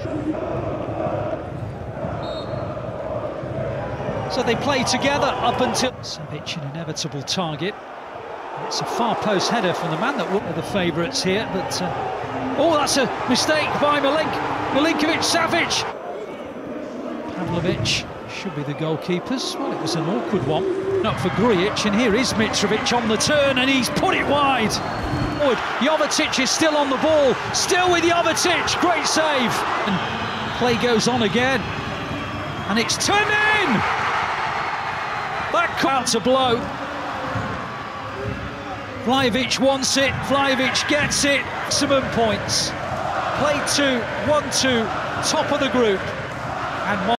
So they play together up until Savic, an inevitable target. It's a far post header from the man that were the favourites here, but oh, that's a mistake by Milinkovic-Savic. Pavlovic should be the goalkeepers. Well, it was an awkward one. Not for Grujic, and here is Mitrovic on the turn, and he's put it wide. Jovetic is still on the ball, still with Jovetic, great save. And play goes on again, and it's turned in! That out to blow. Vlahovic wants it, Vlahovic gets it, maximum points. Play 2, 1-2, top of the group. And